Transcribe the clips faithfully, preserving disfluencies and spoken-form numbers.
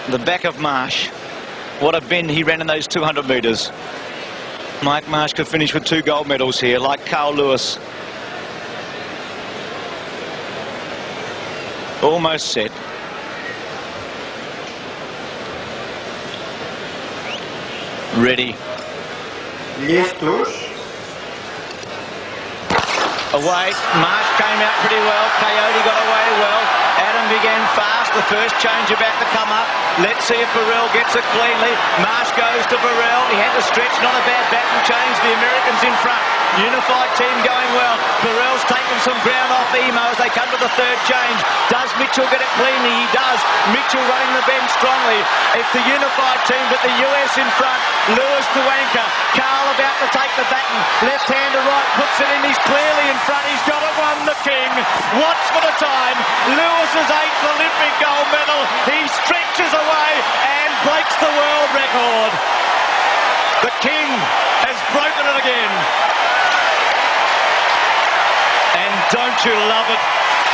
the back of Marsh. What a bend he ran in those two hundred metres. Mike Marsh could finish with two gold medals here, like Carl Lewis. Almost set. Ready. Listos. Away. Marsh came out pretty well. Coyote got away well. Adam began fast. The first change about to come up. Let's see if Burrell gets it cleanly. Marsh goes to Burrell. He had to stretch. Not a bad back and change. The Americans in front. Unified team going well. Burrell's taken some ground off Emo as they come to the third change. Does Mitchell get it cleanly? He does. Mitchell running the bend strongly. It's the unified team, but the U S in front. Lewis to anchor. Carl about to take the baton. Left hand to right. Puts it in. He's clearly in front. He's got it, won the king. Watch for the time. Lewis's eighth Olympic gold medal. He stretches away and breaks the world record. The king has broken it again. And don't you love it?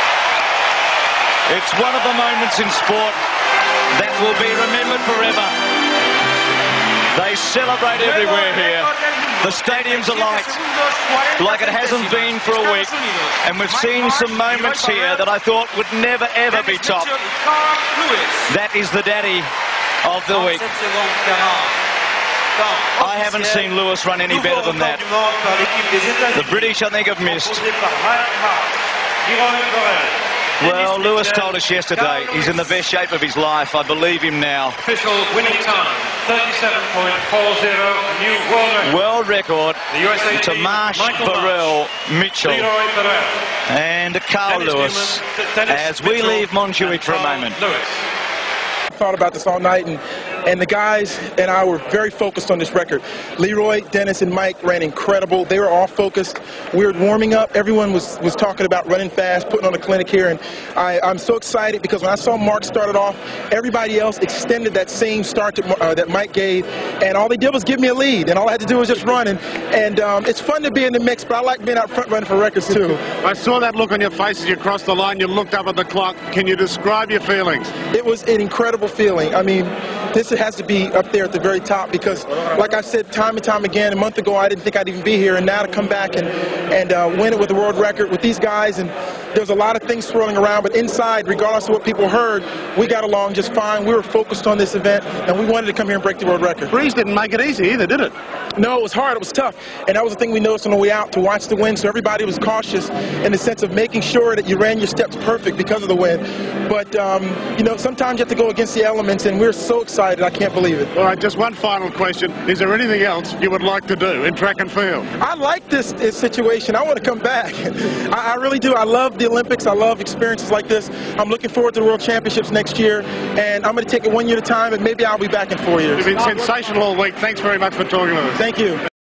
It's one of the moments in sport that will be remembered forever. They celebrate everywhere here. The stadium's alight like it hasn't been for a week. And we've seen some moments here that I thought would never ever be topped. That is the daddy of the week. I haven't seen Lewis run any better than that. The British, I think, have missed. Well, Lewis told us yesterday he's in the best shape of his life. I believe him now. Official winning time, thirty-seven point four zero, new world record. World record to Marsh, Burrell, Mitchell, and Carl Lewis as we leave Montjuic for a moment. Thought about this all night, and and the guys and I were very focused on this record. Leroy, Dennis, and Mike ran incredible. They were all focused. We were warming up. Everyone was was talking about running fast, putting on a clinic here, and I, I'm so excited because when I saw Mark started off, everybody else extended that same start to, uh, that Mike gave, and all they did was give me a lead, and all I had to do was just run. And, and um, it's fun to be in the mix, but I like being out front running for records too. I saw that look on your face as you crossed the line. You looked up at the clock. Can you describe your feelings? It was an incredible feeling. I mean, this has to be up there at the very top because, like I said time and time again, a month ago I didn't think I'd even be here, and now to come back and, and uh, win it with a world record with these guys, and there's a lot of things swirling around, but inside, regardless of what people heard, we got along just fine. We were focused on this event, and we wanted to come here and break the world record. Breeze didn't make it easy either, did it? No, it was hard. It was tough, and that was the thing we noticed on the way out, to watch the wind, so everybody was cautious in the sense of making sure that you ran your steps perfect because of the wind. But, um, you know, sometimes you have to go against the elements, and we're so excited, I can't believe it. All right, just one final question. Is there anything else you would like to do in track and field? I like this, this situation. I want to come back. I, I really do. I love the Olympics. I love experiences like this. I'm looking forward to the World Championships next year, and I'm going to take it one year at a time, and maybe I'll be back in four years. You've been sensational all week. Thanks very much for talking to us. Thank you.